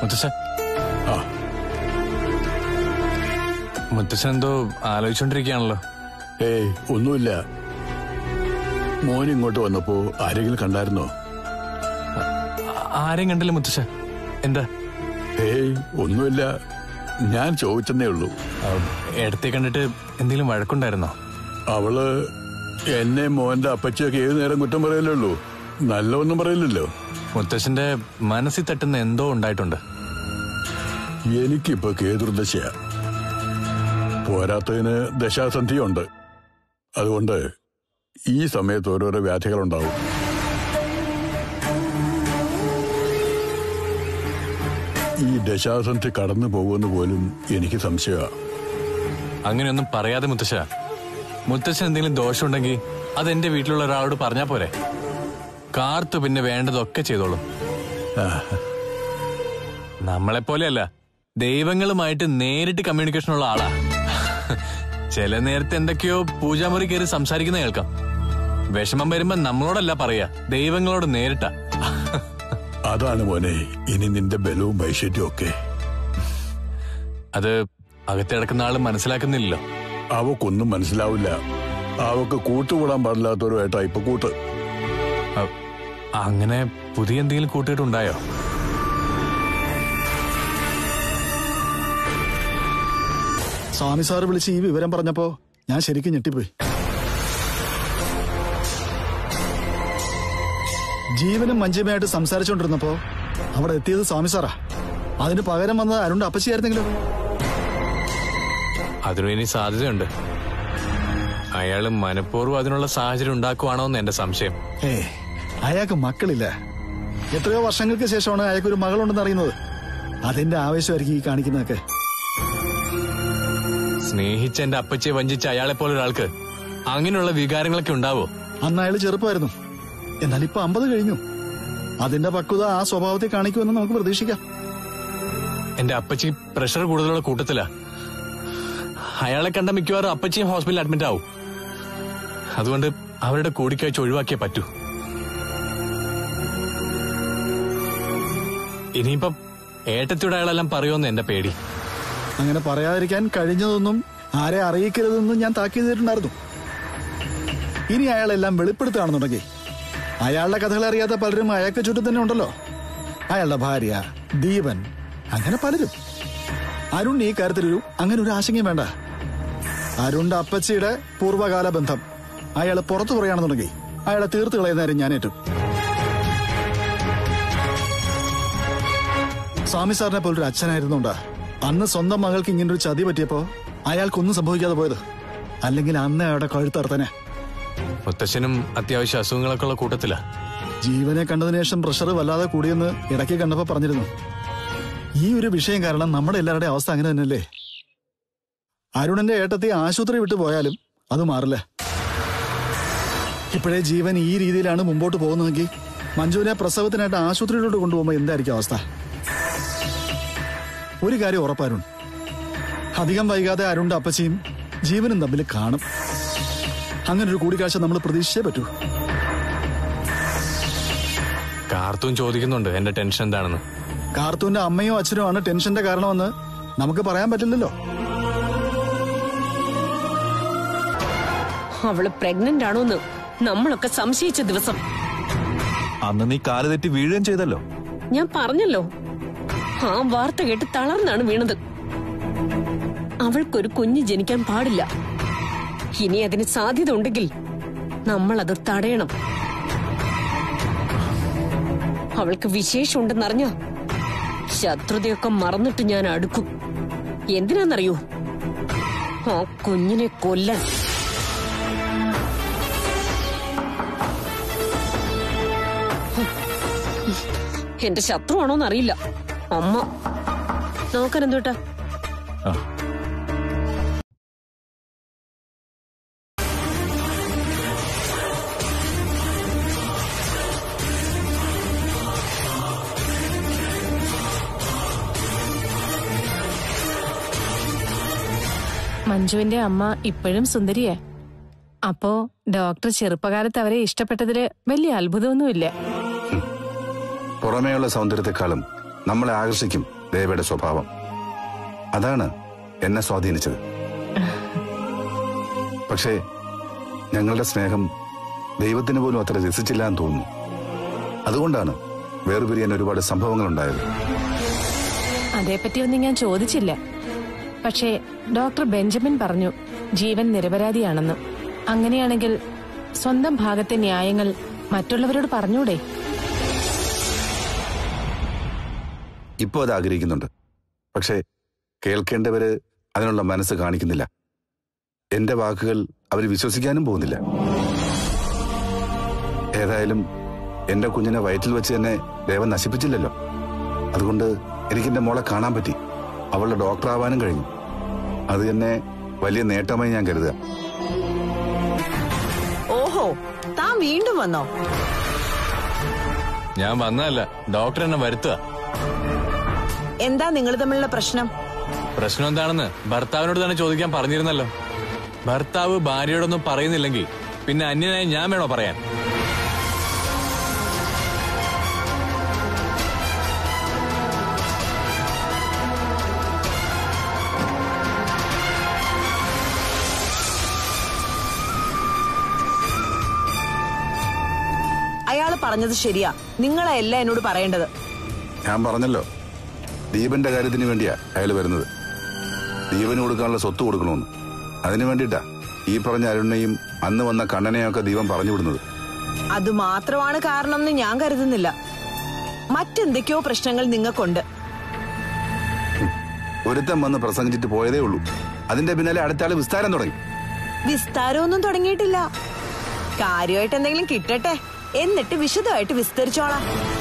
മുത്തശ്ശൻ മുത്തശ്ശൻ എന്തോ ആലോചിച്ചോണ്ടിരിക്കുകയാണല്ലോ. ഏയ് ഒന്നുമില്ല. മോൻ ഇങ്ങോട്ട് വന്നപ്പോ ആരെങ്കിലും കണ്ടായിരുന്നോ? ആരെയും കണ്ടില്ല മുത്തശ്ശ. എന്താ? ഏയ് ഒന്നുമില്ല, ഞാൻ ചോദിച്ചെന്നേ ഉള്ളൂ. ഇടത്തെ കണ്ടിട്ട് എന്തെങ്കിലും വഴക്കുണ്ടായിരുന്നോ? അവള് എന്നെ മോന്റെ അപ്പച്ചിയൊക്കെ ഏതു നേരം കുറ്റം പറയലുള്ളൂ, നല്ല ഒന്നും പറയില്ലല്ലോ. മുത്തശ്ശന്റെ മനസ്സിൽ തട്ടുന്ന എന്തോ ഉണ്ടായിട്ടുണ്ട്. എനിക്കിപ്പോ കേതുർദശയാ, പോരാത്തതിന് ദശാസന്ധിയുണ്ട്. അതുകൊണ്ട് ഈ സമയത്ത് ഓരോരോ വ്യാധികളുണ്ടാവും. ഈ ദശാസന്ധി കടന്നു പോകുമെന്ന് പോലും എനിക്ക് സംശയമാണ്. അങ്ങനെയൊന്നും പറയാതെ മുത്തശ്ശ. മുത്തശ്ശൻ എന്തെങ്കിലും ദോഷമുണ്ടെങ്കിൽ അത് എന്റെ വീട്ടിലുള്ള ഒരാളോട് പറഞ്ഞാ പോരെ. കാർത്തു പിന്നെ വേണ്ടതൊക്കെ ചെയ്തോളും. നമ്മളെപ്പോലെയല്ല, ദൈവങ്ങളുമായിട്ട് നേരിട്ട് കമ്മ്യൂണിക്കേഷൻ ഉള്ള ആളാ. ചില നേരത്തെ എന്തൊക്കെയോ പൂജാമുറി കയറി സംസാരിക്കുന്ന കേൾക്കാം. വിഷമം വരുമ്പോ നമ്മളോടല്ല പറയാ, ദൈവങ്ങളോട് നേരിട്ടാ. അതാണ് മോനെ ഇനി നിന്റെ ബലവും വൈശല്യവും ഒക്കെ. അത് അകത്തിടക്കുന്ന ആള് മനസ്സിലാക്കുന്നില്ലല്ലോ. അവക്കൊന്നും മനസ്സിലാവില്ല. അവക്ക് കൂട്ടുകൂടാൻ പാടില്ലാത്തവരുമായിട്ടാ ഇപ്പൊ കൂട്ട്. അങ്ങനെ പുതിയ എന്തെങ്കിലും കൂട്ടിയിട്ടുണ്ടായോ? സ്വാമി സാറ് വിളിച്ച് ഈ വിവരം പറഞ്ഞപ്പോ ഞാൻ ശരിക്കും ഞെട്ടിപ്പോയി. ജീവനും മഞ്ജുമയായിട്ട് സംസാരിച്ചോണ്ടിരുന്നപ്പോ അവിടെ എത്തിയത് സ്വാമി സാറാ. അതിന് പകരം വന്നത് അരുണിന്റെ അപ്പച്ചിയായിരുന്നെങ്കിലും. അതിനും ഇനി സാധ്യതയുണ്ട്. അയാള് മനഃപൂർവ്വം അതിനുള്ള സാഹചര്യം ഉണ്ടാക്കുവാണോന്ന് എന്റെ സംശയം. അയാൾക്ക് മക്കളില്ല. എത്രയോ വർഷങ്ങൾക്ക് ശേഷമാണ് അയാൾക്കൊരു മകളുണ്ടെന്ന് അറിയുന്നത്. അതിന്റെ ആവേശമായിരിക്കും ഈ കാണിക്കുന്നതൊക്കെ. സ്നേഹിച്ച എന്റെ അപ്പച്ചിയെ വഞ്ചിച്ച അയാളെ പോലെ ഒരാൾക്ക് അങ്ങനെയുള്ള വികാരങ്ങളൊക്കെ ഉണ്ടാവോ? അന്ന് അയാൾ ചെറുപ്പമായിരുന്നു, എന്നാൽ ഇപ്പൊ 50 കഴിഞ്ഞു. അതിന്റെ പക്വത ആ സ്വഭാവത്തെ കാണിക്കുമെന്ന് നമുക്ക് പ്രതീക്ഷിക്കാം. എന്റെ അപ്പച്ചി പ്രഷർ കൂടുതലുള്ള കൂട്ടത്തിലാ. അയാളെ കണ്ട മിക്കവാറും അപ്പച്ചിയും ഹോസ്പിറ്റലിൽ അഡ്മിറ്റ് ആവും. അതുകൊണ്ട് അവരുടെ കൂടിക്കാഴ്ച ഒഴിവാക്കിയേ പറ്റൂ. ഇനിയിപ്പം ഏട്ടത്തിയുടെ അയാളെല്ലാം പറയുമെന്ന് എന്റെ പേടി. അങ്ങനെ പറയാതിരിക്കാൻ കഴിഞ്ഞതൊന്നും ആരെ അറിയിക്കരുതെന്നും ഞാൻ താക്കീത് ചെയ്തിട്ടുണ്ടായിരുന്നു. ഇനി അയാളെല്ലാം വെളിപ്പെടുത്തുകയാണെന്നുണ്ടെങ്കിൽ അയാളുടെ കഥകൾ അറിയാത്ത പലരും അയാൾക്ക് ചുറ്റും തന്നെ ഉണ്ടല്ലോ. അയാളുടെ ഭാര്യ, ദീപൻ, അങ്ങനെ പലരും. അരുൺ ഈ കാര്യത്തിലൊരു അങ്ങനെ ഒരു ആശങ്കയും വേണ്ട. അരുണിന്റെ അപ്പച്ചിയുടെ പൂർവ്വകാല ബന്ധം അയാൾ പുറത്തു പറയുകയാണെന്നുണ്ടെങ്കിൽ അയാളെ തീർത്ത് കളയുന്നതാരും ഞാൻ ഏറ്റു. സ്വാമി സാറിനെ പോലൊരു അച്ഛനായിരുന്നുണ്ടാ അന്ന് സ്വന്തം മകൾക്ക് ഇങ്ങനൊരു ചതി പറ്റിയപ്പോ അയാൾക്കൊന്നും സംഭവിക്കാതെ പോയത്. അല്ലെങ്കിൽ അന്ന് അയാളുടെ കഴുത്തർത്തനെ. മുത്തശ്ശനും അത്യാവശ്യ അസുഖങ്ങളൊക്കെ ഉള്ള കൂട്ടത്തിലാ. ജീവനെ കണ്ടതിനു ശേഷം പ്രഷർ വല്ലാതെ കൂടിയെന്ന് ഇടയ്ക്ക് കണ്ടപ്പോ പറഞ്ഞിരുന്നു. ഈ ഒരു വിഷയം കാരണം നമ്മുടെ എല്ലാവരുടെയും അവസ്ഥ അങ്ങനെ തന്നെയല്ലേ. അരുണിന്റെ ഏട്ടത്തെ ആശുപത്രി വിട്ടു പോയാലും അത് മാറില്ല. ഇപ്പോഴേ ജീവൻ ഈ രീതിയിലാണ് മുമ്പോട്ട് പോകുന്നതെങ്കിൽ മഞ്ജുവിനെ പ്രസവത്തിനായിട്ട് ആശുപത്രിയിലോട്ട് കൊണ്ടുപോകുമ്പോൾ എന്തായിരിക്കും അവസ്ഥ? ഒരു കാര്യം ഉറപ്പാരുൺ, അധികം വൈകാതെ അരുണിന്റെ അപ്പച്ചിയും ജീവനും തമ്മിൽ കാണും. അങ്ങനെ ഒരു കൂടിക്കാഴ്ച നമ്മൾ പ്രതീക്ഷിച്ചേ പറ്റൂ. കാർത്തൂൻ ചോദിക്കുന്നുണ്ട് എന്റെ ടെൻഷൻ എന്താണെന്ന്. കാർത്തൂന്റെ അമ്മയോ അച്ഛനോ ആണ് ടെൻഷന്റെ കാരണമെന്ന് നമുക്ക് പറയാൻ പറ്റില്ലല്ലോ. അവള് പ്രഗ്നന്റ് ആണോന്ന് നമ്മളൊക്കെ സംശയിച്ച ദിവസം അന്ന് നീ കാല് തെറ്റി വീഴുകയും ചെയ്തല്ലോ. ഞാൻ പറഞ്ഞല്ലോ, ആ വാർത്ത കേട്ട് തളർന്നാണ് വീണത്. അവൾക്കൊരു കുഞ്ഞ് ജനിക്കാൻ പാടില്ല. ഇനി അതിന് സാധ്യത ഉണ്ടെങ്കിൽ നമ്മൾ അത് തടയണം. അവൾക്ക് വിശേഷമുണ്ടെന്നറിഞ്ഞ ശത്രുതയൊക്കെ മറന്നിട്ട് ഞാൻ അടുക്കും. എന്തിനാന്നറിയോ? ആ കുഞ്ഞിനെ കൊല്ലാൻ. എന്റെ ശത്രുവാണോന്നറിയില്ല അമ്മ. നോക്കാൻ എന്തോട്ടാ? മഞ്ജുവിന്റെ അമ്മ ഇപ്പോഴും സുന്ദരിയാ. അപ്പോ ഡോക്ടർ ചെറുപ്പകാലത്ത് അവരെ ഇഷ്ടപ്പെട്ടതില് വലിയ അത്ഭുതമൊന്നുമില്ല. പുറമേയുള്ള സൗന്ദര്യത്തെക്കാളും നമ്മളെ ആകർഷിക്കും ദേവയുടെ സ്വഭാവം. അതാണ് എന്നെ സ്വാധീനിച്ചത്. പക്ഷേ ഞങ്ങളുടെ സ്നേഹം ദൈവത്തിന് പോലും അത്ര രസിച്ചില്ല എന്ന് തോന്നുന്നു. അതുകൊണ്ടാണ് വേർപിരിയാൻ ഒരുപാട് സംഭവങ്ങൾ ഉണ്ടായത്. അതേപ്പറ്റിയൊന്നും ഞാൻ ചോദിച്ചില്ല. പക്ഷേ ഡോക്ടർ ബെഞ്ചമിൻ പറഞ്ഞു ജീവൻ നിരപരാധിയാണെന്ന്. അങ്ങനെയാണെങ്കിൽ സ്വന്തം ഭാഗത്തെ ന്യായങ്ങൾ മറ്റുള്ളവരോട് പറഞ്ഞൂടെ? ഇപ്പോൾ അത് ആഗ്രഹിക്കുന്നുണ്ട്. പക്ഷേ കേൾക്കേണ്ടവര് അതിനുള്ള മനസ്സ് കാണിക്കുന്നില്ല. എന്റെ വാക്കുകൾ അവർ വിശ്വസിക്കാനും പോകുന്നില്ല. ഏതായാലും എന്റെ കുഞ്ഞിനെ വയറ്റിൽ വെച്ച് തന്നെ ദേവൻ നശിപ്പിച്ചില്ലല്ലോ. അതുകൊണ്ട് എനിക്കെന്റെ മോളെ കാണാൻ പറ്റി. അവളുടെ ഡോക്ടർ ആവാനും കഴിഞ്ഞു. അത് തന്നെ വലിയ നേട്ടമായി ഞാൻ കരുതുക. ഓഹോ, താൻ വീണ്ടും വന്നോ? ഞാൻ വന്നതല്ല, ഡോക്ടർ എന്നെ വരുത്തുക. എന്താ നിങ്ങൾ തമ്മിലുള്ള പ്രശ്നം? പ്രശ്നം എന്താണെന്ന് ഭർത്താവിനോട് തന്നെ ചോദിക്കാൻ പറഞ്ഞിരുന്നല്ലോ. ഭർത്താവ് ഭാര്യയോടൊന്നും പറയുന്നില്ലെങ്കിൽ പിന്നെ അന്യനായി ഞാൻ വേണോ പറയാൻ? അയാള് പറഞ്ഞത് ശരിയാ. നിങ്ങളല്ല എന്നോട് പറയേണ്ടത്. ഞാൻ പറഞ്ഞല്ലോ, ദീപന്റെ കാര്യത്തിന് വേണ്ടിയാ അയാൾ വരുന്നത്. ദീപന് കൊടുക്കാനുള്ള സ്വത്ത് കൊടുക്കണമെന്ന്. അതിനു വേണ്ടിയിട്ടാ ഈ പറഞ്ഞ അരുണിനെയും അന്ന് വന്ന കണ്ണനെയൊക്കെ ദീപൻ പറഞ്ഞു വിടുന്നത്. അത് മാത്രമാണ് കാരണം എന്ന് ഞാൻ കരുതുന്നില്ല. മറ്റെന്തൊക്കെയോ പ്രശ്നങ്ങൾ നിങ്ങൾക്കുണ്ട്. ഒരുത്തം വന്ന് പ്രസംഗിച്ചിട്ട് പോയതേ ഉള്ളൂ. അതിന്റെ പിന്നാലെ അടുത്ത ആള് വിസ്താരം തുടങ്ങി. വിസ്താരമൊന്നും തുടങ്ങിയിട്ടില്ല. കാര്യമായിട്ട് എന്തെങ്കിലും കിട്ടട്ടെ, എന്നിട്ട് വിശദമായിട്ട് വിസ്തരിച്ചോളാം.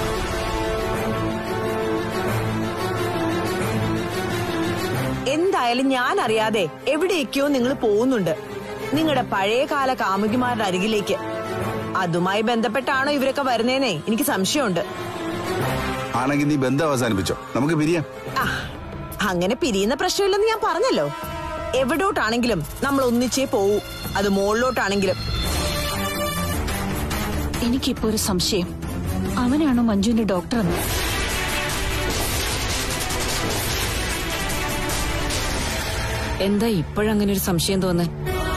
എന്തായാലും ഞാൻ അറിയാതെ എവിടേക്കോ നിങ്ങൾ പോകുന്നുണ്ട്. നിങ്ങളുടെ പഴയകാല കാമുകിമാരുടെ അരികിലേക്ക്. അതുമായി ബന്ധപ്പെട്ടാണോ ഇവരൊക്കെ വരുന്നേന്നേ എനിക്ക് സംശയമുണ്ട്. ആണെങ്കിൽ നീ ബന്ധം അവസാനിപ്പിച്ചോ, നമുക്ക് പിരിയാം. അങ്ങനെ പിരിയുന്ന പ്രശ്നമില്ലെന്ന് ഞാൻ പറഞ്ഞല്ലോ. എവിടോട്ടാണെങ്കിലും നമ്മൾ ഒന്നിച്ചേ പോവൂ. അത് മുകളിലോട്ടാണെങ്കിലും. എനിക്കിപ്പോ ഒരു സംശയം, അവനാണോ മഞ്ജുവിന്റെ ഡോക്ടർ എന്ന്? എന്താ ഇപ്പോഴങ്ങനെ ഒരു സംശയം തോന്നേ?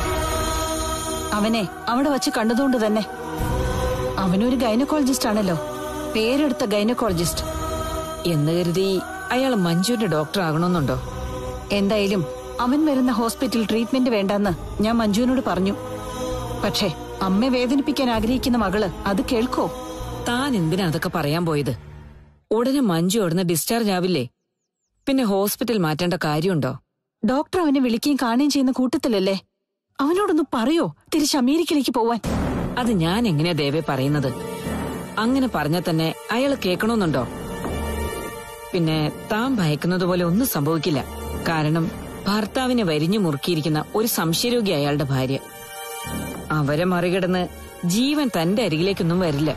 അവനെ അവിടെ വച്ച് കണ്ടതുകൊണ്ട് തന്നെ. അവനൊരു ഗൈനക്കോളജിസ്റ്റ് ആണല്ലോ, പേരെടുത്ത ഗൈനക്കോളജിസ്റ്റ്. എന്ന് കരുതി അയാൾ മഞ്ജുവിന്റെ ഡോക്ടർ ആകണമെന്നുണ്ടോ? എന്തായാലും അവൻ വരുന്ന ഹോസ്പിറ്റൽ ട്രീറ്റ്മെന്റ് വേണ്ടെന്ന് ഞാൻ മഞ്ജുവിനോട് പറഞ്ഞു. പക്ഷേ അമ്മയെ വേദനിപ്പിക്കാൻ ആഗ്രഹിക്കുന്ന മകള് അത് കേൾക്കോ? താൻ എന്തിനാ അതൊക്കെ പറയാൻ പോയത്? ഉടനെ മഞ്ജു അവിടുന്ന് ഡിസ്ചാർജ് ആവില്ലേ? പിന്നെ ഹോസ്പിറ്റൽ മാറ്റേണ്ട കാര്യമുണ്ടോ? ഡോക്ടർ അവനെ വിളിക്കുകയും കാണുകയും ചെയ്യുന്ന കൂട്ടത്തിലല്ലേ. അവനോടൊന്ന് പറയോ തിരിച്ച് അമേരിക്കയിലേക്ക് പോവാൻ? അത് ഞാൻ എങ്ങനെയാ ദേവേ പറയുന്നത്? അങ്ങനെ പറഞ്ഞാൽ തന്നെ അയാൾ കേൾക്കണമെന്നുണ്ടോ? പിന്നെ താൻ ഭയക്കുന്നത് പോലെ ഒന്നും സംഭവിക്കില്ല. കാരണം ഭർത്താവിനെ വരിഞ്ഞു മുറുക്കിയിരിക്കുന്ന ഒരു സംശയരോഗി അയാളുടെ ഭാര്യ. അവരെ മറികടന്ന് ജീവൻ തന്റെ അരികിലേക്കൊന്നും വരില്ല.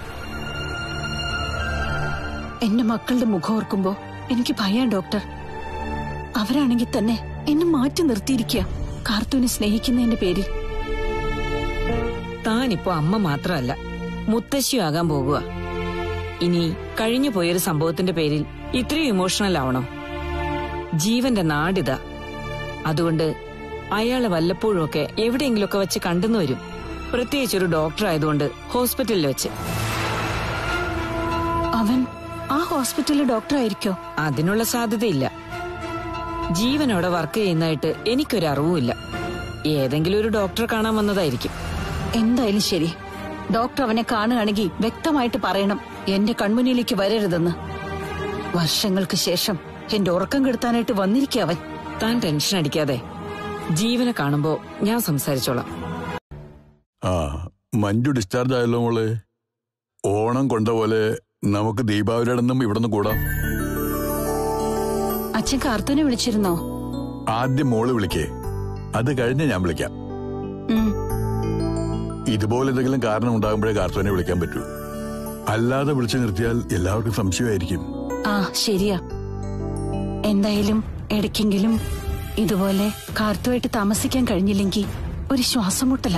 എന്റെ മക്കളുടെ മുഖം ഓർക്കുമ്പോ എനിക്ക് ഭയം ഡോക്ടർ. അവരാണെങ്കിൽ തന്നെ എന്നെ മാറ്റി നിർത്തിയിരിക്കുക കാർത്തൂനെ സ്നേഹിക്കുന്നതിന്റെ പേരിൽ. താനിപ്പോ അമ്മ മാത്രമല്ല, മുത്തശ്ശിയും ആകാൻ പോകുക. ഇനി കഴിഞ്ഞു പോയൊരു സംഭവത്തിന്റെ പേരിൽ ഇത്രയും ഇമോഷണൽ ആവണോ? ജീവന്റെ നാടിതാ. അതുകൊണ്ട് അയാളെ വല്ലപ്പോഴും ഒക്കെ എവിടെയെങ്കിലുമൊക്കെ വെച്ച് കണ്ടെന്നു വരും. പ്രത്യേകിച്ച് ഒരു ഡോക്ടർ ആയതുകൊണ്ട് ഹോസ്പിറ്റലിൽ വെച്ച്. അവൻ ആ ഹോസ്പിറ്റലിലെ ഡോക്ടർ ആയിരിക്കോ? അതിനുള്ള സാധ്യതയില്ല. ജീവൻ അവിടെ വർക്ക് ചെയ്യുന്നതായിട്ട് എനിക്കൊരു അറിവുമില്ല. ഏതെങ്കിലും ഒരു ഡോക്ടറെ കാണാൻ വന്നതായിരിക്കും. എന്തായാലും ശരി, ഡോക്ടർ അവനെ കാണുകയാണെങ്കിൽ വ്യക്തമായിട്ട് പറയണം എന്റെ കൺമുന്നിലേക്ക് വരരുതെന്ന്. വർഷങ്ങൾക്ക് ശേഷം എന്റെ ഉറക്കം കെടുത്താനായിട്ട് വന്നിരിക്കുക അവൻ. താൻ ടെൻഷൻ അടിക്കാതെ, ജീവനെ കാണുമ്പോ ഞാൻ സംസാരിച്ചോളാം. മഞ്ജു ഡിസ്ചാർജ് ആയല്ലോ മോളെ. ഓണം കൊണ്ട പോലെ നമുക്ക് ദീപാവലിയുടെ അന്നും ഇവിടുന്ന് കൂടാം. അച്ഛൻ കാർത്തൂനെ വിളിച്ചിരുന്നോ? ആദ്യം മോള് വിളിക്കേ, അത് കഴിഞ്ഞ് ഞാൻ വിളിക്കാം. ഇതുപോലെ എന്തെങ്കിലും കാരണം ഉണ്ടാകുമ്പോഴേ കാർത്തൂനെ വിളിക്കാൻ പറ്റൂ. അല്ലാതെ വിളിച്ചു നിർത്തിയാൽ എല്ലാവർക്കും സംശയമായിരിക്കും. ആ ശരിയാ. എന്തായാലും ഇടയ്ക്കെങ്കിലും ഇതുപോലെ കാർത്തുമായിട്ട് താമസിക്കാൻ കഴിഞ്ഞില്ലെങ്കിൽ ഒരു ശ്വാസം മുട്ടല.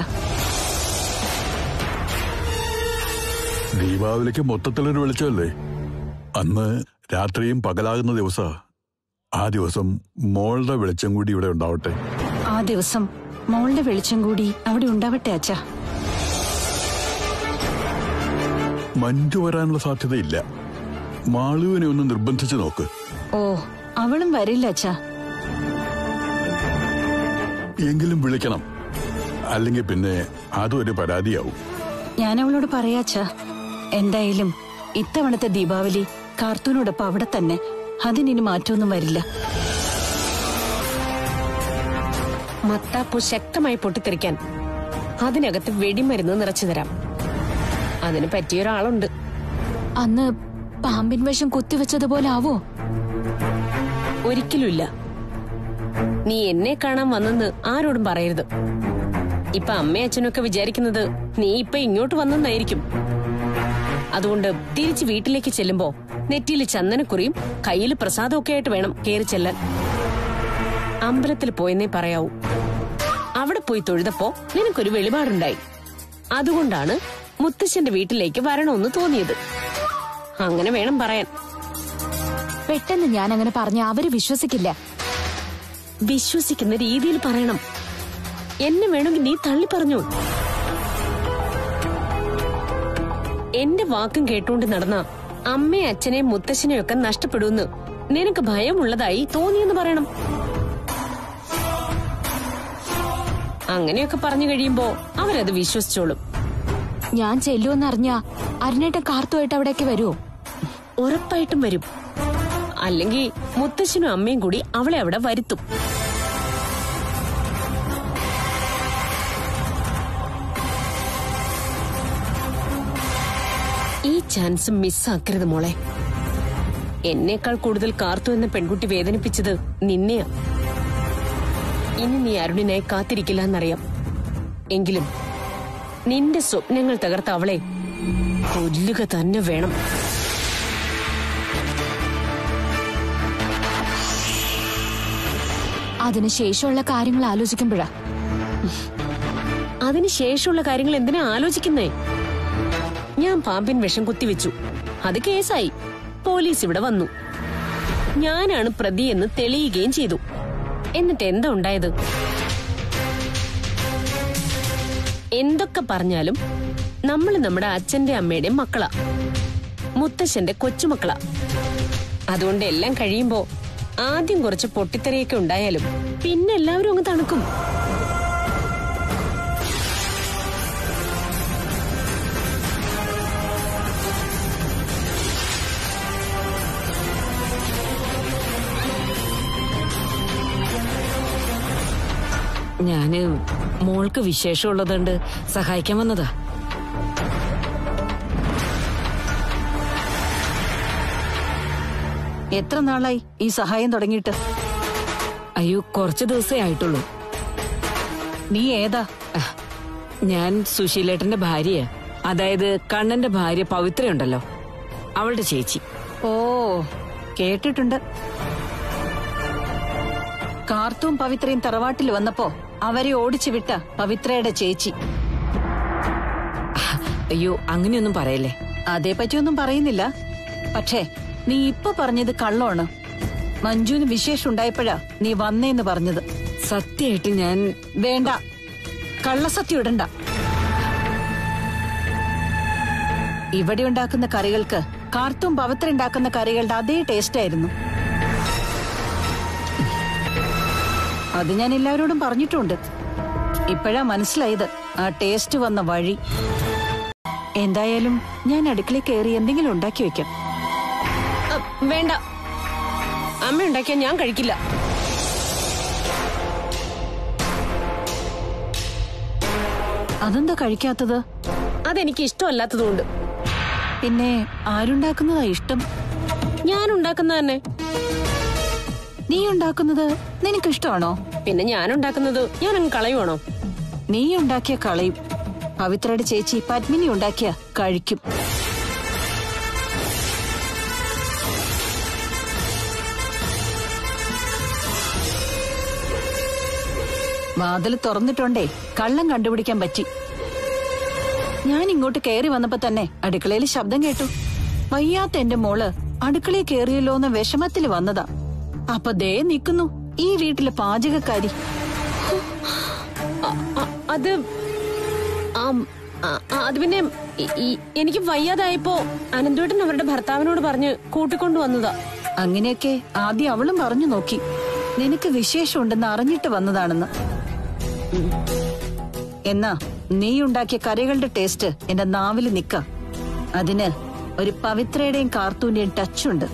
ദീപാവലിക്ക് മൊത്തത്തിലൊരു വെളിച്ചമല്ലേ. അന്ന് രാത്രിയും പകലാകുന്ന ദിവസ ആ ദിവസം മോളുടെ വെളിച്ചം കൂടി ഇവിടെ ഉണ്ടാവട്ടെ. ആ ദിവസം മോളുടെ വെളിച്ചം കൂടി അവിടെ ഉണ്ടാവട്ടെ അച്ഛാ. മഞ്ജു വരാനുള്ള സാധ്യതയില്ല. മാളുവിനെ ഒന്ന് നിർബന്ധിച്ചു നോക്ക്. ഓ, അവളും വരില്ല അച്ഛാ. എങ്കിലും വിളിക്കണം, അല്ലെങ്കിൽ പിന്നെ അതൊരു പരാതിയാവും. ഞാൻ അവളോട് പറയാച്ചാ. എന്തായാലും ഇത്തവണത്തെ ദീപാവലി കാർത്തൂനോടൊപ്പം അവിടെ തന്നെ. അതിനി മാറ്റമൊന്നും വരില്ല. മത്താപ്പൂ ശക്തമായി പൊട്ടിത്തെറിക്കാൻ അതിനകത്ത് വെടിമരുന്ന് നിറച്ചു തരാം. അതിന് പറ്റിയൊരാളുണ്ട്. അന്ന് പാമ്പിൻ വിഷം കുത്തിവെച്ചതുപോലെ ആവോ? ഒരിക്കലുമില്ല. നീ എന്നെ കാണാൻ വന്നെന്ന് ആരോടും പറയരുത്. ഇപ്പൊ അമ്മയും അച്ഛനൊക്കെ വിചാരിക്കുന്നത് നീ ഇപ്പൊ ഇങ്ങോട്ട് വന്നെന്നായിരിക്കും. അതുകൊണ്ട് തിരിച്ച് വീട്ടിലേക്ക് ചെല്ലുമ്പോ നെറ്റിയിൽ ചന്ദനക്കുറിയും കയ്യിൽ പ്രസാദമൊക്കെ ആയിട്ട് വേണം കേറി ചെല്ലാൻ. അമ്പലത്തിൽ പോയെന്നേ പറയാവൂ. അവിടെ പോയി തൊഴുതപ്പോ നിനക്കൊരു വെളിപാടുണ്ടായി. അതുകൊണ്ടാണ് മുത്തശ്ശന്റെ വീട്ടിലേക്ക് വരണമെന്ന് തോന്നിയത്. അങ്ങനെ വേണം പറയാൻ. പെട്ടെന്ന് ഞാൻ അങ്ങനെ പറഞ്ഞ അവര് വിശ്വസിക്കില്ല. വിശ്വസിക്കുന്ന രീതിയിൽ പറയണം. എന്നെ വേണമെങ്കിൽ നീ തള്ളി പറഞ്ഞു. എന്റെ വാക്കും കേട്ടുകൊണ്ട് നടന്ന അമ്മയെ അച്ഛനെയും മുത്തശ്ശനെയും ഒക്കെ നഷ്ടപ്പെടുമെന്ന് നിനക്ക് ഭയമുള്ളതായി തോന്നിയെന്ന് പറയണം. അങ്ങനെയൊക്കെ പറഞ്ഞു കഴിയുമ്പോ അവരത് വിശ്വസിച്ചോളും. ഞാൻ ചെല്ലുമെന്നറിഞ്ഞ അരുണേട്ടൻ കാർത്തുമായിട്ട് അവിടേക്ക് വരുമോ? ഉറപ്പായിട്ടും വരും. അല്ലെങ്കിൽ മുത്തശ്ശനും അമ്മയും കൂടി അവളെ അവിടെ വരുത്തും. ഈ ചാൻസ് മിസ്സാക്കരുത് മോളെ. എന്നേക്കാൾ കൂടുതൽ കാർത്തു എന്ന പെൺകുട്ടി വേദനിപ്പിച്ചത് നിന്നെയാ. ഇനി നീ അരുണിനായി കാത്തിരിക്കില്ല എന്നറിയാം. എങ്കിലും നിന്റെ സ്വപ്നങ്ങൾ തകർത്ത അവളെ കൊല്ലുക തന്നെ വേണം. അതിനുശേഷമുള്ള കാര്യങ്ങൾ ആലോചിക്കുമ്പോഴാ. അതിനുശേഷമുള്ള കാര്യങ്ങൾ എന്തിനാ ആലോചിക്കുന്നേ? ഞാൻ പാമ്പിൻ വിഷം കുത്തിവെച്ചു. അത് കേസായി. പോലീസ് ഇവിടെ വന്നു. ഞാനാണ് പ്രതി എന്ന് തെളിയുകയും ചെയ്തു. എന്നിട്ട് എന്താ ഉണ്ടായത്? എന്തൊക്കെ പറഞ്ഞാലും നമ്മൾ നമ്മുടെ അച്ഛന്റെ അമ്മയുടെയും മക്കളാ, മുത്തശ്ശന്റെ കൊച്ചുമക്കളാ. അതുകൊണ്ട് എല്ലാം കഴിയുമ്പോ ആദ്യം കുറച്ച് പൊട്ടിത്തെറിയൊക്കെ ഉണ്ടായാലും പിന്നെ എല്ലാവരും അങ്ങ് തണുക്കും. ഞാന് മോൾക്ക് വിശേഷമുള്ളതുകൊണ്ട് സഹായിക്കാൻ വന്നതാ. എത്ര നാളായി ഈ സഹായം തുടങ്ങിയിട്ട്? അയ്യോ, കുറച്ചു ദിവസേ ആയിട്ടുള്ളൂ. നീ ഏതാ? ഞാൻ സുശീലേട്ടന്റെ ഭാര്യയാ. അതായത് കണ്ണന്റെ ഭാര്യ പവിത്രയുണ്ടല്ലോ, അവളുടെ ചേച്ചി. ഓ, കേട്ടിട്ടുണ്ട്. കാർത്തും പവിത്രയും തറവാട്ടിൽ വന്നപ്പോ അവരെ ഓടിച്ചു വിട്ട പവിത്രയുടെ ചേച്ചി. അയ്യോ, അങ്ങനെയൊന്നും പറയല്ലേ. അതേപറ്റിയൊന്നും പറയുന്നില്ല. പക്ഷേ നീ ഇപ്പൊ പറഞ്ഞത് കള്ളമാണ്. മഞ്ജുവിന് വിശേഷം ഉണ്ടായപ്പോഴാ നീ വന്നേന്ന് പറഞ്ഞത്. സത്യമായിട്ട് ഞാൻ... വേണ്ട, കള്ളസത്യം ഇടണ്ട. ഇവിടെ ഉണ്ടാക്കുന്ന കറികൾക്ക് കാർത്തും പവിത്ര ഉണ്ടാക്കുന്ന കറികളുടെ അതേ ടേസ്റ്റ് ആയിരുന്നു. അത് ഞാൻ എല്ലാവരോടും പറഞ്ഞിട്ടുണ്ട്. ഇപ്പോഴാ മനസ്സിലായത് ആ ടേസ്റ്റ് വന്ന വഴി. എന്തായാലും ഞാൻ അടുക്കളയിൽ കയറി എന്തെങ്കിലും ഉണ്ടാക്കി വെക്കാം. വേണ്ട, അമ്മ ഉണ്ടാക്കിയാൽ ഞാൻ കഴിക്കില്ല. അതെന്താ കഴിക്കാത്തത്? അതെനിക്ക് ഇഷ്ടമല്ലാത്തതുകൊണ്ട്. പിന്നെ ആരുണ്ടാക്കുന്നതാ ഇഷ്ടം? ഞാൻ ഉണ്ടാക്കുന്ന തന്നെ. നീ ഉണ്ടാക്കുന്നത് നിനക്കിഷ്ടമാണോ? പിന്നെ ഞാൻ ഉണ്ടാക്കുന്നത് ഞാൻ അങ്ങ് കളയുവാണോ? നീ ഉണ്ടാക്കിയ കളയും. പവിത്രയുടെ ചേച്ചി പത്മിനി ഉണ്ടാക്കിയ കഴിക്കും. വാതിൽ തുറന്നിട്ടുണ്ടേ കള്ളം കണ്ടുപിടിക്കാൻ പറ്റി. ഞാൻ ഇങ്ങോട്ട് കയറി വന്നപ്പോ തന്നെ അടുക്കളയിൽ ശബ്ദം കേട്ടു. വയ്യാത്ത എന്റെ മോള് അടുക്കളയിൽ കയറിയല്ലോ എന്ന വിഷമത്തിൽ വന്നതാ. അപ്പൊ ദേ നിൽക്കുന്നു ഈ വീട്ടിലെ പാചകക്കാരി. അത് അത് പിന്നെ എനിക്ക് വയ്യാതായപ്പോ അനന്തേട്ടൻ അവരുടെ ഭർത്താവിനോട് പറഞ്ഞ് കൂട്ടിക്കൊണ്ടു വന്നതാ. അങ്ങനെയൊക്കെ ആദ്യം അവളും പറഞ്ഞു നോക്കി. നിനക്ക് വിശേഷമുണ്ടെന്ന് അറിഞ്ഞിട്ട് വന്നതാണെന്ന്. എന്നാ നീ ഉണ്ടാക്കിയ കറികളുടെ ടേസ്റ്റ് എന്റെ നാവില് നിക്ക. അതിന് ഒരു പവിത്രയുടെയും കാർത്തൂന്റെയും ടച്ചുണ്ട്.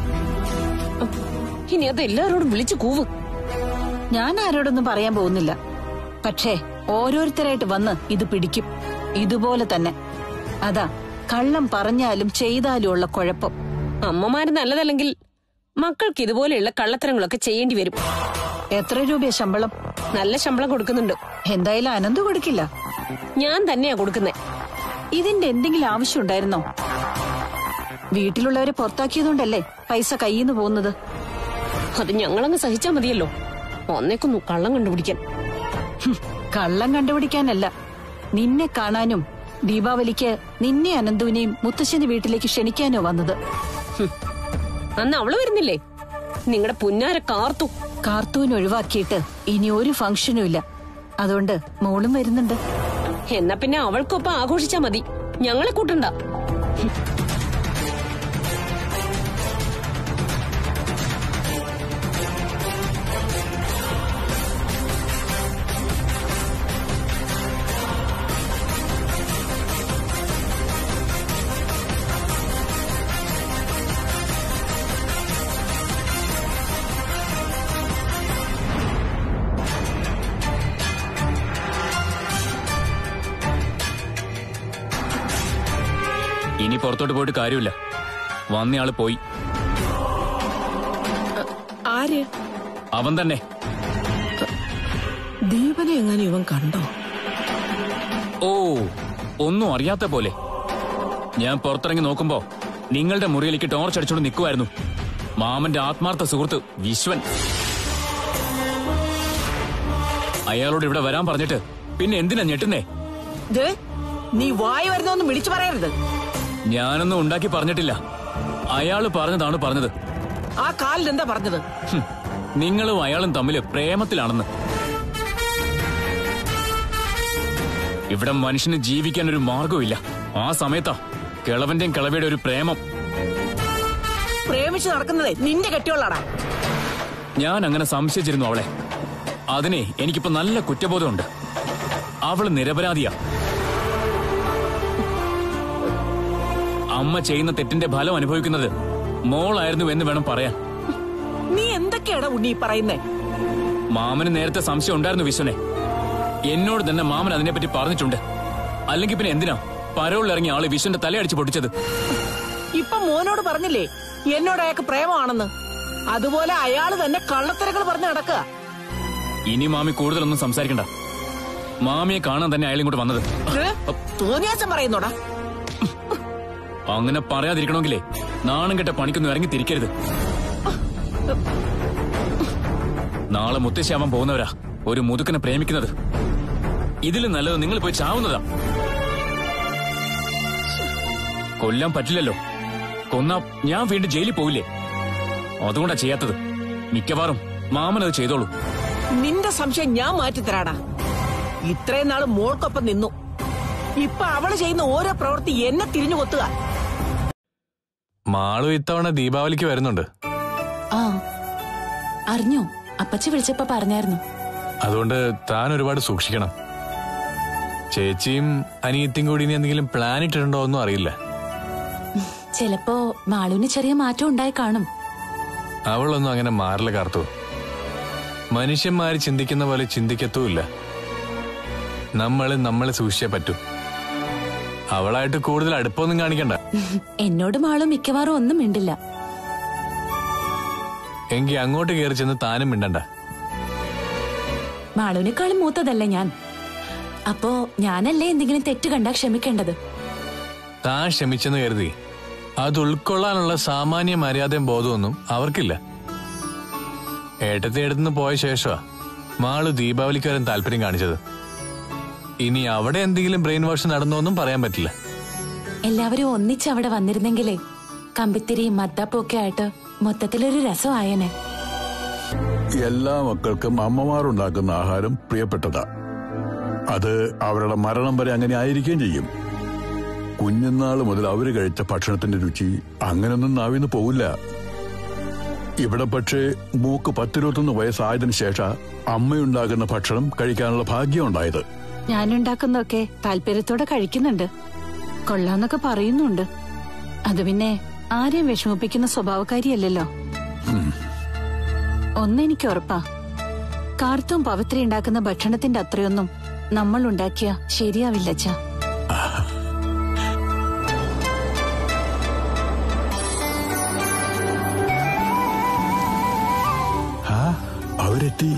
ഇനി അത് എല്ലാവരോടും വിളിച്ചു കൂവ്. ഞാൻ ആരോടൊന്നും പറയാൻ പോകുന്നില്ല. പക്ഷേ ഓരോരുത്തരായിട്ട് വന്ന് ഇത് പിടിക്കും. ഇതുപോലെ തന്നെ. അതാ കള്ളം പറഞ്ഞാലും ചെയ്താലും ഉള്ള കുഴപ്പം. അമ്മമാര് നല്ലതല്ലെങ്കിൽ മക്കൾക്ക് ഇതുപോലെയുള്ള കള്ളത്തരങ്ങളൊക്കെ ചെയ്യേണ്ടി വരും. എത്ര രൂപയാ ശമ്പളം? നല്ല ശമ്പളം കൊടുക്കുന്നുണ്ട്. എന്തായാലും അനന്തു കൊടുക്കില്ല. ഞാൻ തന്നെയാ കൊടുക്കുന്നേ. ഇതിന്റെ എന്തെങ്കിലും ആവശ്യം ഉണ്ടായിരുന്നോ? വീട്ടിലുള്ളവരെ പുറത്താക്കിയതുകൊണ്ടല്ലേ പൈസ കയ്യിന്ന് പോകുന്നത്. അത് ഞങ്ങളങ്ങ് സഹിച്ചാ മതിയല്ലോ. ഒന്നേക്കൊന്നു കള്ളം കണ്ടുപിടിക്കാൻ. കള്ളം കണ്ടുപിടിക്കാനല്ല, നിന്നെ കാണാനും ദീപാവലിക്ക് നിന്നെ അനന്തുവിനെയും മുത്തശ്ശന്റെ വീട്ടിലേക്ക് ക്ഷണിക്കാനോ വന്നത്. അന്ന് അവള് വരുന്നില്ലേ? നിങ്ങളുടെ പുന്നാര കാർത്തൂന് ഒഴിവാക്കിയിട്ട് ഇനി ഒരു ഫംഗ്ഷനും ഇല്ല. അതുകൊണ്ട് മോളും വരുന്നുണ്ട്. എന്നാ പിന്നെ അവൾക്കൊപ്പം ആഘോഷിച്ചാ മതി, ഞങ്ങളെ കൂട്ടണ്ട. ഇനി പുറത്തോട്ട് പോയിട്ട് കാര്യമില്ല. വന്നയാള് പോയി. ആര്? അവൻ തന്നെ. ദീപനെ എങ്ങനെ ഇവൻ കണ്ടോ? ഓ, ഒന്നും അറിയാത്ത പോലെ. ഞാൻ പുറത്തിറങ്ങി നോക്കുമ്പോ നിങ്ങളുടെ മുറിയിലേക്ക് ടോർച്ച് അടിച്ചോണ്ട് നിൽക്കുമായിരുന്നു മാമന്റെ ആത്മാർത്ഥ സുഹൃത്ത് വിശ്വൻ. അയാളോട് ഇവിടെ വരാൻ പറഞ്ഞിട്ട് പിന്നെ എന്തിനാ ഞെട്ടുന്നേ? നീ വായി വരുന്നൊന്നും വിളിച്ചു പറയരുത്. ഞാനൊന്നും ഉണ്ടാക്കി പറഞ്ഞിട്ടില്ല. അയാള് പറഞ്ഞതാണ് പറഞ്ഞത്. ആ കാലിൽ എന്താ പറഞ്ഞത്? നിങ്ങളും അയാളും തമ്മില് പ്രേമത്തിലാണെന്ന്. ഇവിടെ മനുഷ്യന് ജീവിക്കാൻ ഒരു മാർഗമില്ല. ആ സമയത്താ കിളവന്റെയും കിളവിയുടെ ഒരു പ്രേമം. പ്രേമിച്ചു നടക്കുന്നതേ നിന്റെ കെട്ടിയോളാടാ. ഞാൻ അങ്ങനെ സംശയിച്ചിരുന്നു അവളെ. അതിനെ എനിക്കിപ്പോ നല്ല കുറ്റബോധമുണ്ട്. അവള് നിരപരാധിയാ. അമ്മ ചെയ്യുന്ന തെറ്റിന്റെ ഫലം അനുഭവിക്കുന്നത് മോളായിരുന്നു എന്ന് വേണം പറയാൻ. നീ എന്തൊക്കെയാടാ ഉണ്ണി പറയുന്നേ? മാമന് നേരത്തെ സംശയം ഉണ്ടായിരുന്നു വിശ്വനെ. എന്നോട് തന്നെ മാമൻ അതിനെപ്പറ്റി പറഞ്ഞിട്ടുണ്ട്. അല്ലെങ്കിൽ പിന്നെ എന്തിനാ പരോളിലിറങ്ങിയ ആള് വിശ്വന്റെ തലയടിച്ച് പൊട്ടിച്ചത്? ഇപ്പൊ മോനോട് പറഞ്ഞില്ലേ എന്നോട് അയാൾക്ക് പ്രേമമാണെന്ന്? അതുപോലെ അയാള് തന്നെ കള്ളത്തരങ്ങൾ പറഞ്ഞ് നടക്കുക. ഇനി മാമി കൂടുതലൊന്നും സംസാരിക്കണ്ട. മാമിയെ കാണാൻ തന്നെ അയാളും കൂടെ വന്നത്. തോന്നിയാസം പറയുന്നോടാ. അങ്ങനെ പറയാതിരിക്കണമെങ്കിലേ നാണം കെട്ട പണിക്കൊന്നും ഇറങ്ങി തിരിക്കരുത്. നാളെ മുത്തശ്ശിയാവാൻ പോകുന്നവരാ ഒരു മുതുക്കനെ പ്രേമിക്കുന്നത്. ഇതിലും നല്ലത് നിങ്ങൾ പോയി ചാവുന്നതാ. കൊല്ലാൻ പറ്റില്ലല്ലോ. കൊന്നാ ഞാൻ വീണ്ടും ജയിലിൽ പോവില്ലേ? അതുകൊണ്ടാ ചെയ്യാത്തത്. മിക്കവാറും മാമനത് ചെയ്തോളൂ. നിന്റെ സംശയം ഞാൻ മാറ്റിത്തരാടാ. ഇത്രയും നാള് മോൾക്കൊപ്പം നിന്നു. ഇപ്പൊ അവള് ചെയ്യുന്ന ഓരോ പ്രവൃത്തി എന്നെ തിരിഞ്ഞു കൊത്തുക. മാളു ഇത്തവണ ദീപാവലിക്ക് വരുന്നുണ്ട്. ആ അറിഞ്ഞോ? അപ്പച്ചി വിളിച്ചപ്പോ പറഞ്ഞായിരുന്നു. അതുകൊണ്ട് താൻ ഒരുപാട് സൂക്ഷിക്കണം. ചേച്ചിയും അനിയത്തിയും കൂടി ഇനി എന്തെങ്കിലും പ്ലാൻ ഇട്ടിട്ടുണ്ടോ ഒന്നും അറിയില്ല. ചിലപ്പോ മാളുവിന് ചെറിയ മാറ്റം ഉണ്ടായി കാണും. അവളൊന്നും അങ്ങനെ മാറില്ല കാർത്തു. മനുഷ്യന്മാര് ചിന്തിക്കുന്ന പോലെ ചിന്തിക്കത്തുമില്ല. നമ്മളെ സൂക്ഷിച്ചേ പറ്റൂ. അവളായിട്ട് കൂടുതൽ അടുപ്പമൊന്നും കാണിക്കണ്ട. എന്നോട് മാളു മിക്കവാറും ഒന്നും മിണ്ടില്ല. എങ്കി അങ്ങോട്ട് കയറി ചെന്ന് താനും മിണ്ടണ്ട. മാളുവിനേക്കാളും മൂത്തതല്ലേ ഞാൻ. അപ്പോ ഞാനല്ലേ എന്തെങ്കിലും തെറ്റ് കണ്ടാ ക്ഷമിക്കേണ്ടത്. താൻ ക്ഷമിച്ചെന്ന് കരുതി അത് ഉൾക്കൊള്ളാനുള്ള സാമാന്യ മര്യാദയും ബോധമൊന്നും അവർക്കില്ല. ഏട്ടത്തെ എടുത്തുനിന്ന് പോയ ശേഷമാ മാളു ദീപാവലിക്ക് വരാൻ താല്പര്യം കാണിച്ചത്. ഇനി അവിടെ എന്തെങ്കിലും ബ്രെയിൻ വാഷ് നടന്നോന്നും പറയാൻ പറ്റില്ല. എല്ലാവരും ഒന്നിച്ച് അവിടെ വന്നിരുന്നെങ്കിലേ കമ്പിത്തിരിയും മത്താപ്പും ഒക്കെ ആയിട്ട് മൊത്തത്തിലൊരു രസമായേനെ. എല്ലാ മക്കൾക്കും അമ്മമാരുണ്ടാക്കുന്ന ആഹാരം പ്രിയപ്പെട്ടതാ. അത് അവരുടെ മരണം വരെ അങ്ങനെ ആയിരിക്കുകയും ചെയ്യും. കുഞ്ഞുനാൾ മുതൽ അവര് കഴിച്ച ഭക്ഷണത്തിന്റെ രുചി അങ്ങനൊന്നും നാവിന്ന് പോവില്ല. ഇവിടെ പക്ഷേ മൂക്ക് 10-21 വയസ്സായതിനു ശേഷം അമ്മയുണ്ടാകുന്ന ഭക്ഷണം കഴിക്കാനുള്ള ഭാഗ്യം ഉണ്ടായത്. ഞാനുണ്ടാക്കുന്നതൊക്കെ താല്പര്യത്തോടെ കഴിക്കുന്നുണ്ട്, കൊള്ളാന്നൊക്കെ പറയുന്നുണ്ട്. അത് പിന്നെ ആരെയും വിഷമിപ്പിക്കുന്ന സ്വഭാവക്കാരിയല്ലല്ലോ. ഒന്നെനിക്ക് ഉറപ്പാ, കാർത്തും പവിത്ര ഉണ്ടാക്കുന്ന ഭക്ഷണത്തിന്റെ അത്രയൊന്നും നമ്മൾ ഉണ്ടാക്കിയ ശരിയാവില്ല അച്ഛാ. അവരെത്തി.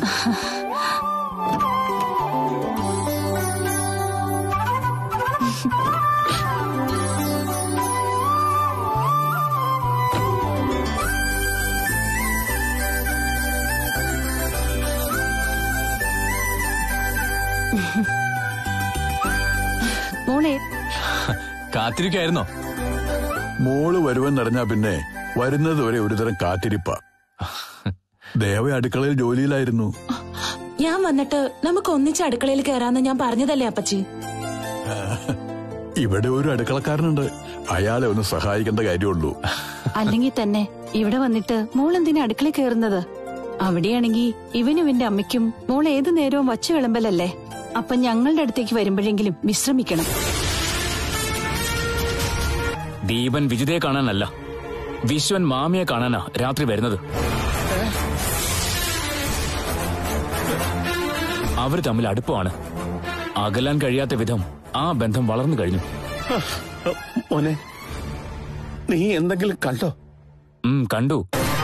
മോളെ കാത്തിരിക്കായിരുന്നോ? മോള് വരുമെന്നറിഞ്ഞാ പിന്നെ വരുന്നത് വരെ ഒരുതരം കാത്തിരിപ്പ. ദേവ അടുക്കളയിൽ ജോലിയിലായിരുന്നു. ഞാൻ വന്നിട്ട് നമുക്ക് ഒന്നിച്ച് അടുക്കളയിൽ കയറാന്ന് ഞാൻ പറഞ്ഞതല്ലേ അപ്പച്ചി? ഇവിടെ ഒരു അടുക്കളക്കാരനുണ്ട്, അയാളെ ഒന്ന് സഹായിക്കേണ്ട കാര്യമുള്ളൂ. അല്ലെങ്കിൽ തന്നെ ഇവിടെ വന്നിട്ട് മോൾ എന്തിനാ അടുക്കളയിൽ കയറുന്നത്? അവിടെയാണെങ്കി ഇവനും ഇവന്റെ അമ്മയ്ക്കും മോൾ ഏതു നേരവും വച്ചു വിളമ്പലല്ലേ. അപ്പൊ ഞങ്ങളുടെ അടുത്തേക്ക് വരുമ്പോഴെങ്കിലും വിശ്രമിക്കണം. ദീപൻ വിജിതയെ കാണാനല്ല, വിശ്വൻ മാമിയെ കാണാനാ രാത്രി വരുന്നത്. അവര് തമ്മിൽ അടുപ്പമാണ്. അകലാൻ കഴിയാത്ത വിധം ആ ബന്ധം വളർന്നു കഴിഞ്ഞു. മോനെ, നീ എന്തെങ്കിലും കണ്ടോ? കണ്ടു.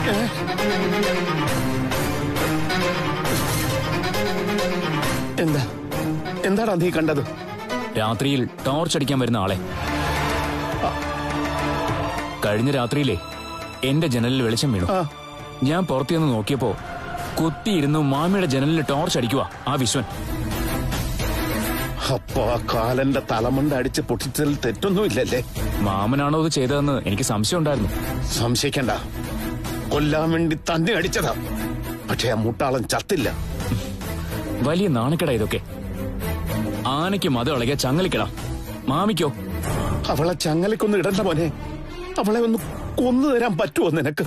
എന്താടാ നീ കണ്ടത്? രാത്രിയിൽ ടോർച്ച് അടിക്കാൻ വരുന്ന ആളെ. കഴിഞ്ഞ രാത്രിയിലെ എന്റെ ജനലിൽ വെളിച്ചം വീണു. ഞാൻ പുറത്തുനിന്ന് നോക്കിയപ്പോ കുത്തിയിരുന്നു മാമിയുടെ ജനലിൽ ടോർച്ച് അടിക്കുക ആ വിശ്വൻ. അപ്പൊ ആ കാലന്റെ തലമണ്ട അടിച്ച് പൊട്ടിച്ചതിൽ തെറ്റൊന്നുമില്ലല്ലേ? മാമനാണോ ഇത് ചെയ്തതെന്ന് എനിക്ക് സംശയം ഉണ്ടായിരുന്നു. സംശയിക്കണ്ട, കൊല്ലാൻ വേണ്ടി തന്നെ അടിച്ചതാ. പക്ഷെ ആ മുട്ടാളൻ ചത്തില്ല. വലിയ നാണക്കെടാ ഇതൊക്കെ. ആനയ്ക്ക് മത ഇളകിയ ചങ്ങലിക്കടാ, മാമിക്കോ? അവളെ ചങ്ങലക്കൊന്നും ഇടണ്ട മോനെ. അവളെ ഒന്ന് കൊന്നു തരാൻ പറ്റുമോ നിനക്ക്?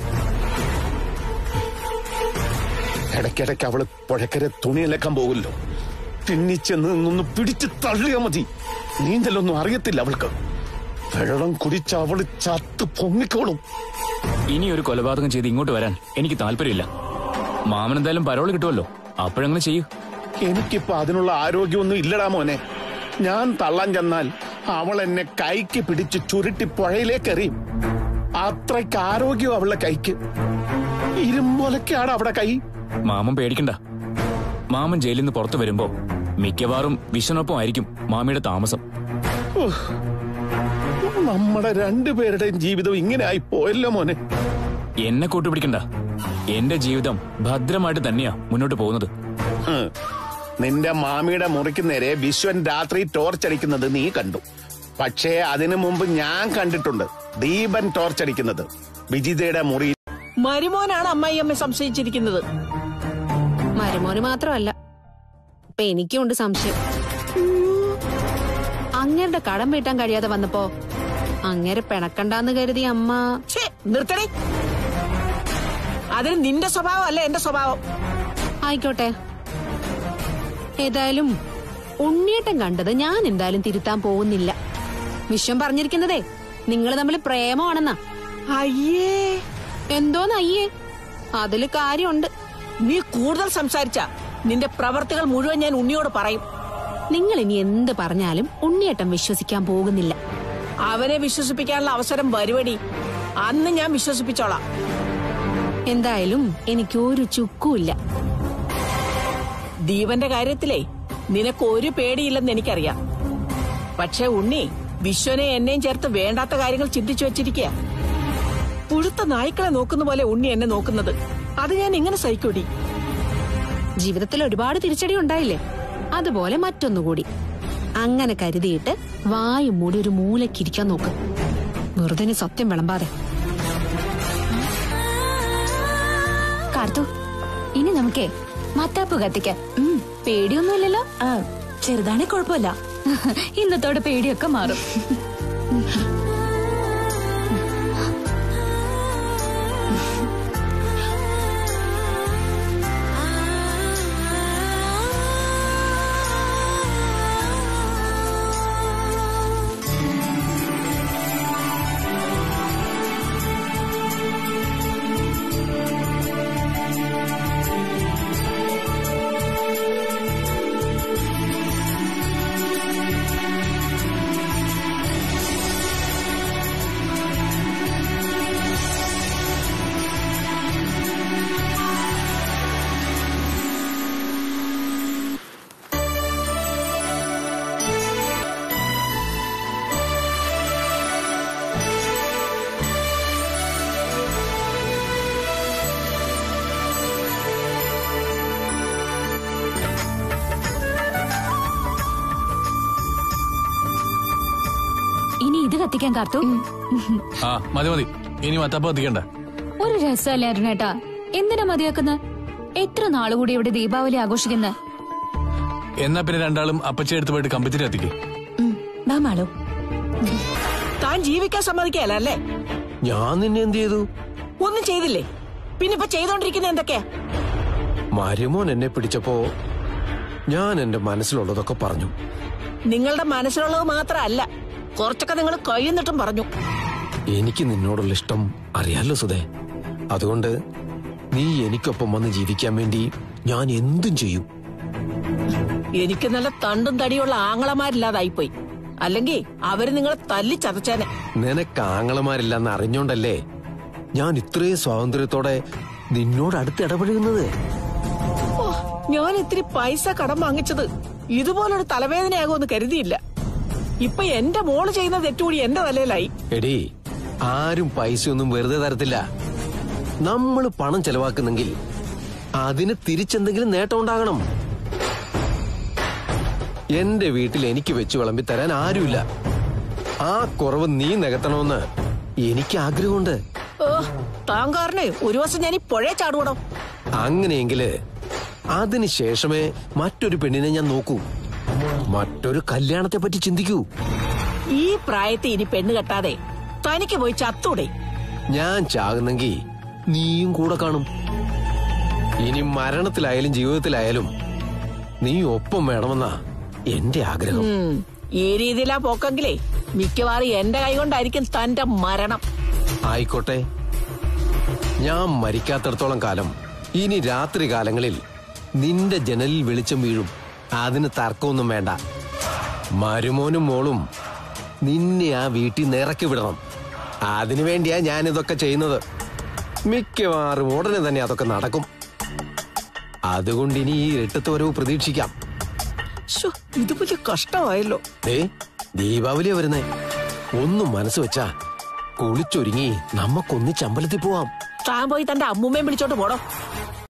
ഇടയ്ക്കിടയ്ക്ക് അവള് പുഴക്കരെ തുണിയിലക്കാൻ പോകില്ലോ. തിന്നിച്ചെന്ന് നിന്നൊന്ന് പിടിച്ച് തള്ളിയാ മതി. നീന്തലൊന്നും അറിയത്തില്ല അവൾക്ക്. വെള്ളം കുടിച്ച അവള് ചത്ത് പൊങ്ങിക്കോളും. ഇനി ഒരു കൊലപാതകം ചെയ്ത് ഇങ്ങോട്ട് വരാൻ എനിക്ക് താല്പര്യമില്ല. മാമൻ എന്തായാലും പരോള് കിട്ടുമല്ലോ, അപ്പോഴങ്ങനെ ചെയ്യൂ. എനിക്കിപ്പോ അതിനുള്ള ആരോഗ്യമൊന്നും ഇല്ലടാ മോനെ. ഞാൻ തള്ളാൻ ചെന്നാൽ അവൾ എന്നെ കൈക്ക് പിടിച്ച് ചുരുട്ടി പുഴയിലേക്ക് എറിയും. അത്രയ്ക്ക് ആരോഗ്യം അവളുടെ കൈക്ക്. ഇരുമ്പോലൊക്കെയാണ് അവിടെ കൈ. മാമൻ പേടിക്കണ്ട. മാമൻ ജയിലിൽ നിന്ന് പുറത്തു വരുമ്പോ മിക്കവാറും വിശ്വനൊപ്പം ആയിരിക്കും മാമിയുടെ താമസം. നമ്മുടെ രണ്ടുപേരുടെയും ജീവിതം ഇങ്ങനെ ആയി പോയല്ലോ മോനെ. എന്നെ കൂട്ടുപിടിക്കണ്ട. എന്റെ ജീവിതം ഭദ്രമായിട്ട് തന്നെയാ മുന്നോട്ട് പോകുന്നത്. നിന്റെ മാമിയുടെ മുറിക്ക് നേരെ വിശ്വൻ രാത്രി ടോർച്ചടിക്കുന്നത് നീ കണ്ടു. പക്ഷേ അതിനു മുമ്പ് ഞാൻ കണ്ടിട്ടുണ്ട് ദീപൻ ടോർച്ചടിക്കുന്നത് വിജിതയുടെ മുറി. മരുമോനാണ് അമ്മായിയമ്മ സംശയിച്ചിരിക്കുന്നത്. മരുമോന് മാത്രമല്ല, ഇപ്പൊ എനിക്കുണ്ട് സംശയം. അങ്ങേരുടെ കടം വീട്ടാൻ കഴിയാതെ വന്നപ്പോ അങ്ങേരെ പിണക്കണ്ടാന്ന് കരുതി അമ്മ. നിർത്തണേ, അതിന് നിന്റെ സ്വഭാവം അല്ല എന്റെ സ്വഭാവം. ആയിക്കോട്ടെ, ഏതായാലും ഉണ്ണിയേട്ടൻ കണ്ടത് ഞാൻ എന്തായാലും തിരുത്താൻ പോകുന്നില്ല. വിശ്വം പറഞ്ഞിരിക്കുന്നതേ നിങ്ങൾ തമ്മിൽ പ്രേമമാണെന്നാ. അയ്യേ, എന്തോന്ന് അയ്യേ? അതില് കാര്യമുണ്ട്. നീ കൂടുതൽ സംസാരിച്ച നിന്റെ പ്രവർത്തികൾ മുഴുവൻ ഞാൻ ഉണ്ണിയോട് പറയും. നിങ്ങൾ ഇനി എന്ത് പറഞ്ഞാലും ഉണ്ണിയേട്ടൻ വിശ്വസിക്കാൻ പോകുന്നില്ല. അവനെ വിശ്വസിപ്പിക്കാനുള്ള അവസരം വരുവടി. അന്ന് ഞാൻ വിശ്വസിപ്പിച്ചോളാം. എന്തായാലും എനിക്ക് ഒരു ചുക്കുമില്ല. ദീപന്റെ കാര്യത്തിലേ നിനക്ക് ഒരു പേടിയില്ലെന്ന് എനിക്കറിയാം. പക്ഷെ ഉണ്ണി വിശ്വനെ എന്നെയും ചേർത്ത് വേണ്ടാത്ത കാര്യങ്ങൾ ചിന്തിച്ചു വെച്ചിരിക്കുക. പുഴുത്ത നായ്ക്കളെ നോക്കുന്ന പോലെ ഉണ്ണി എന്നെ നോക്കുന്നത്. അത് ഞാൻ എങ്ങനെ സഹിക്കൂടി? ജീവിതത്തിൽ ഒരുപാട് തിരിച്ചടി ഉണ്ടായില്ലേ, അതുപോലെ മറ്റൊന്നുകൂടി. അങ്ങനെ കരുതിയിട്ട് വായും മൂടി ഒരു മൂലക്കിരിക്കാൻ നോക്ക്. വെറുതെ സത്യം വിളമ്പാതെ. കാർത്തു, ഇനി നമുക്കേ മത്താപ്പ് കത്തിക്കാം. പേടിയൊന്നുമില്ലല്ലോ? ചെറുതാണേ കുഴപ്പമില്ല. ഇന്നത്തോടെ പേടിയൊക്കെ മാറും. ഇനി ഇത് കത്തിക്കാൻ കാർത്തു. മതി മതി, ഇനി മത്താപ്പ് കത്തിക്കണ്ട. ഒരു രസമല്ലേ അരുണേട്ടാ? എന്തിനാ മതിയാക്കുന്ന? എത്ര നാളുകൂടി ഇവിടെ ദീപാവലി ആഘോഷിക്കുന്ന? എന്നാ പിന്നെ രണ്ടാളും അപ്പച്ചി എടുത്ത് പോയിട്ട് കമ്പത്തിന് കത്തിക്കേ. താൻ ജീവിക്കാൻ സമ്മതിക്കല്ല അല്ലേ? ഞാൻ നിന്നെ എന്ത് ചെയ്തു? ഒന്നും ചെയ്തില്ലേ? പിന്നെ ഇപ്പൊ ചെയ്തോണ്ടിരിക്കുന്ന എന്തൊക്കെയാ? മരുമോൻ എന്നെ പിടിച്ചപ്പോ ഞാൻ എന്റെ മനസ്സിലുള്ളതൊക്കെ പറഞ്ഞു. നിങ്ങളുടെ മനസ്സിലുള്ളത് മാത്രമല്ല, കുറച്ചൊക്കെ നിങ്ങൾ കഴിയുന്നിട്ടും പറഞ്ഞു. എനിക്ക് നിന്നോടുള്ള ഇഷ്ടം അറിയാലോ സുധേ. അതുകൊണ്ട് നീ എനിക്കൊപ്പം വന്ന് ജീവിക്കാൻ വേണ്ടി ഞാൻ എന്തും ചെയ്യും. എനിക്ക് നല്ല തണ്ടും തടിയുള്ള ആങ്ങളമാരില്ലാതായിപ്പോയി. അല്ലെങ്കിൽ അവര് നിങ്ങളെ തല്ലി ചതച്ചേനെ. നിനക്ക് ആങ്ങളമാരില്ലെന്ന് അറിഞ്ഞോണ്ടല്ലേ ഞാൻ ഇത്രയും സ്വാതന്ത്ര്യത്തോടെ നിന്നോട് അടുത്ത് ഇടപഴകുന്നത്. ഞാൻ ഇത്തിരി പൈസ കടം വാങ്ങിച്ചത് ഇതുപോലൊരു തലവേദനയാകുമെന്ന് കരുതിയില്ല. ഇപ്പൊ എന്റെ മോള് ചെയ്യുന്ന തെറ്റുകൂടി എന്റെ തലയിലായി. എടീ, ആരും പൈസയൊന്നും വെറുതെ തരത്തില്ല. നമ്മൾ പണം ചെലവാക്കുന്നെങ്കിൽ അതിന് തിരിച്ചെന്തെങ്കിലും നേട്ടം ഉണ്ടാകണം. എന്റെ വീട്ടിൽ എനിക്ക് വെച്ച് വിളമ്പി തരാൻ ആരുമില്ല. ആ കുറവ് നീ നികത്തണമെന്ന് എനിക്ക് ആഗ്രഹമുണ്ട്. താൻ കാരണേ ഒരു ദിവസം ഞാൻ ഈ പുഴയെ ചാടുകൂടോ. അങ്ങനെയെങ്കില് അതിനുശേഷമേ മറ്റൊരു പെണ്ണിനെ ഞാൻ നോക്കൂ, മറ്റൊരു കല്യാണത്തെ പറ്റി ചിന്തിക്കൂ. ഈ പ്രായത്തിൽ ഇനി പെണ്ണ് കെട്ടാതെ തനിക്ക് പോയി ചത്തൂടെ? ഞാൻ ചാകുന്നെങ്കിൽ നീയും കൂടെ കാണും. ഇനി മരണത്തിലായാലും ജീവിതത്തിലായാലും നീ ഒപ്പം വേണമെന്നാ എന്റെ ആഗ്രഹം. ഈ രീതിയിലാ പോക്കെങ്കിലേ മിക്കവാറും എന്റെ കൈ കൊണ്ടായിരിക്കും തന്റെ മരണം. ആയിക്കോട്ടെ, ഞാൻ മരിക്കാത്തിടത്തോളം കാലം ഇനി രാത്രി കാലങ്ങളിൽ നിന്റെ ജനലിൽ വെളിച്ചം വീഴും. അതിന് തർക്കമൊന്നും വേണ്ട. മരുമോനും മോളും നിന്നെ ആ വീട്ടിൽ നിന്ന് ഇറക്കി വിടണം. അതിനുവേണ്ടിയാ ഞാനിതൊക്കെ ചെയ്യുന്നത്. മിക്കവാറും ഉടനെ തന്നെ അതൊക്കെ നടക്കും. അതുകൊണ്ട് ഇനി ഈ എട്ടത്ത് വരവ് പ്രതീക്ഷിക്കാം. ഇത് വലിയ കഷ്ടമായല്ലോ. ദീപാവലിയാ വരുന്നേ. ഒന്നും മനസ്സ് വെച്ചാ കുളിച്ചൊരുങ്ങി നമുക്കൊന്നിച്ച് അമ്പലത്തിൽ പോവാം. താൻ പോയി തന്റെ അമ്മൂമ്മയും വിളിച്ചോട്ട് പോടോ.